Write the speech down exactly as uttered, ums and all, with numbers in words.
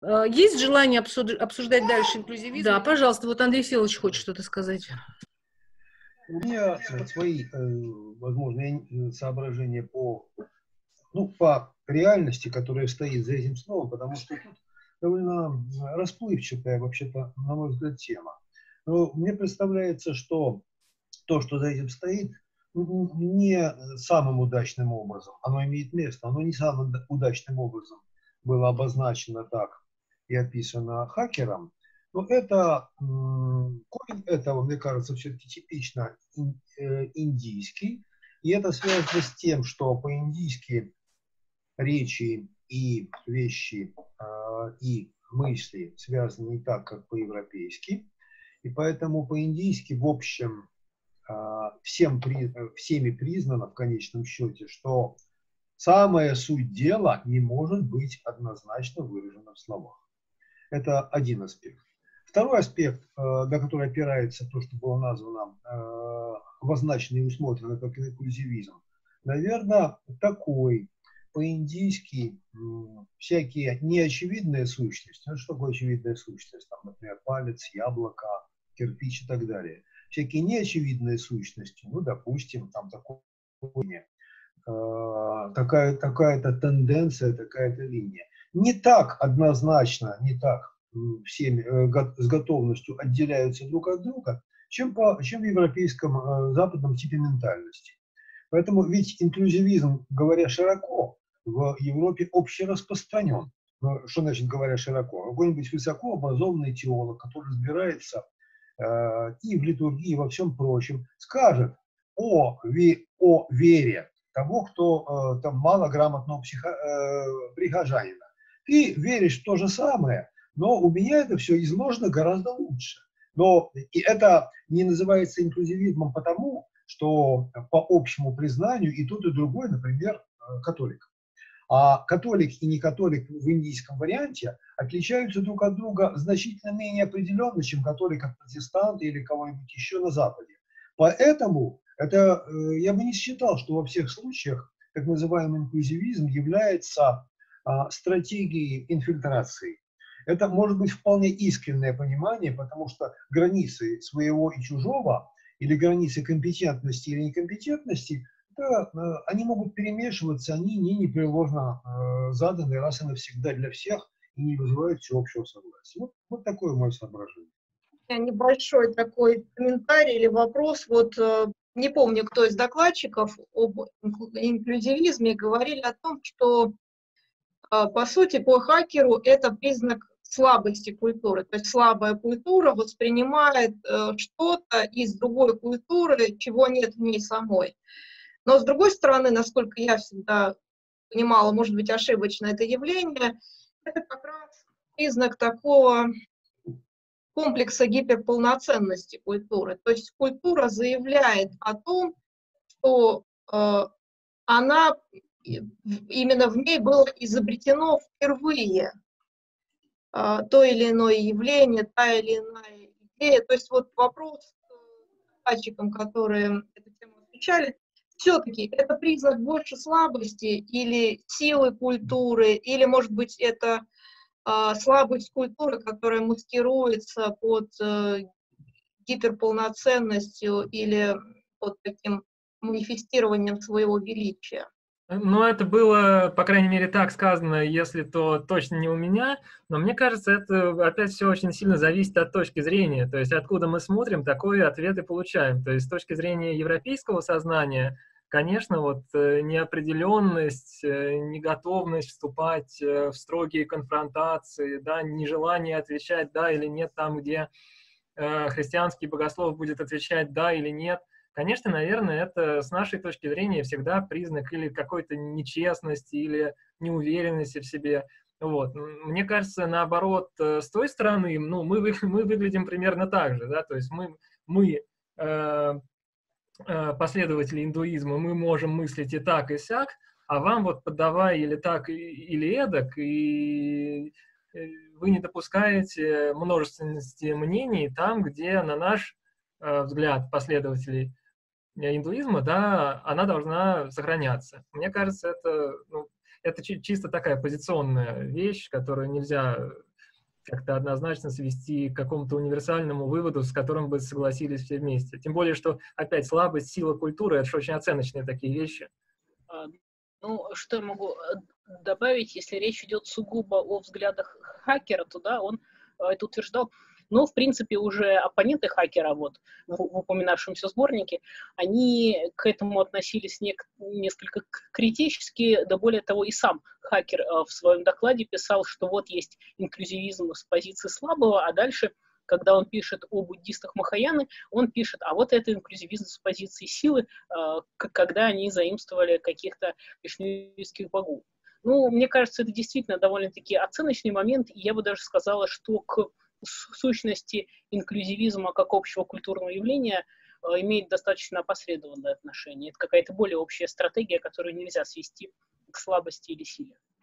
Есть желание обсуждать дальше инклюзивизм? Да, пожалуйста, вот Андрей Всеволодович хочет что-то сказать. У меня свои, возможно, соображения по, ну, по реальности, которая стоит за этим словом, потому что тут довольно расплывчатая, вообще-то, на мой взгляд, тема. Но мне представляется, что то, что за этим стоит, не самым удачным образом, оно имеет место, оно не самым удачным образом было обозначено так и описано хакером, но это, корень этого, мне кажется, все-таки типично индийский, и это связано с тем, что по-индийски речи и вещи, и мысли связаны не так, как по-европейски, и поэтому по-индийски, в общем, всем, всеми признано в конечном счете, что самая суть дела не может быть однозначно выражена в словах. Это один аспект. Второй аспект, на который опирается то, что было названо, обозначено и усмотрено как инклюзивизм, наверное, такой. По-индийски всякие неочевидные сущности, ну что такое очевидная сущность, там, например, палец, яблоко, кирпич и так далее. Всякие неочевидные сущности, ну, допустим, там такое, э, такая, такая-то тенденция, такая-то линия. Не так однозначно, не так всеми э, го, с готовностью отделяются друг от друга, чем, по, чем в европейском э, западном типе ментальности. Поэтому ведь инклюзивизм, говоря широко, в Европе общераспространен. Но что значит говоря широко? Какой-нибудь высокообразованный теолог, который разбирается э, и в литургии, и во всем прочем, скажет о, ве, о вере того, кто э, там малограмотного психо, э, прихожанина. Ты веришь в то же самое, но у меня это все изложено гораздо лучше. Но и это не называется инклюзивизмом потому, что по общему признанию и тот, и другой, например, католик. А католик и не католик в индийском варианте отличаются друг от друга значительно менее определенно, чем католик от протестанта или кого-нибудь еще на Западе. Поэтому это, я бы не считал, что во всех случаях так называемый инклюзивизм является а, стратегией инфильтрации. Это может быть вполне искреннее понимание, потому что границы своего и чужого, или границы компетентности или некомпетентности, да, они могут перемешиваться, они не непреложно э, заданы раз и навсегда для всех и не вызывают всеобщего согласия. Вот, вот такое мое соображение. Небольшой такой комментарий или вопрос. Вот э, не помню, кто из докладчиков об инклюзивизме говорили о том, что э, по сути по хакеру это признак слабости культуры. То есть слабая культура воспринимает э, что-то из другой культуры, чего нет в ней самой. Но, с другой стороны, насколько я всегда понимала, может быть, ошибочно это явление, это как раз признак такого комплекса гиперполноценности культуры. То есть культура заявляет о том, что э, она, именно в ней было изобретено впервые э, то или иное явление, та или иная идея. То есть вот вопрос к докладчикам, которые эту тему отвечали, все-таки это признак больше слабости или силы культуры, или, может быть, это э, слабость культуры, которая маскируется под э, гиперполноценностью или под таким манифестированием своего величия. Ну, это было, по крайней мере, так сказано, если то точно не у меня, но мне кажется, это опять все очень сильно зависит от точки зрения, то есть откуда мы смотрим, такой ответ и получаем. То есть с точки зрения европейского сознания, конечно, вот неопределенность, неготовность вступать в строгие конфронтации, да, нежелание отвечать «да» или «нет» там, где христианский богослов будет отвечать «да» или «нет», конечно, наверное, это с нашей точки зрения всегда признак или какой-то нечестности, или неуверенности в себе. Вот. Мне кажется, наоборот, с той стороны, ну, мы, мы выглядим примерно так же, да, то есть мы, мы э, последователи индуизма, мы можем мыслить и так, и сяк, а вам вот подавай или так, или эдак, и вы не допускаете множественности мнений там, где, на наш взгляд последователей индуизма, да, она должна сохраняться. Мне кажется, это, ну, это чисто такая позиционная вещь, которую нельзя как-то однозначно свести к какому-то универсальному выводу, с которым бы согласились все вместе. Тем более, что опять слабость, сила культуры — это же очень оценочные такие вещи. Ну, что я могу добавить, если речь идет сугубо о взглядах хакера, то да, он это утверждал. Но, в принципе, уже оппоненты хакера, вот, в, в упоминавшемся сборнике, они к этому относились не, несколько критически, да более того, и сам хакер э, в своем докладе писал, что вот есть инклюзивизм с позиции слабого, а дальше, когда он пишет о буддистах Махаяны, он пишет, а вот это инклюзивизм с позиции силы, э, когда они заимствовали каких-то вишнуистских богов. Ну, мне кажется, это действительно довольно-таки оценочный момент, и я бы даже сказала, что к сущности инклюзивизма как общего культурного явления э, имеет достаточно опосредованное отношение. Это какая-то более общая стратегия, которую нельзя свести к слабости или силе.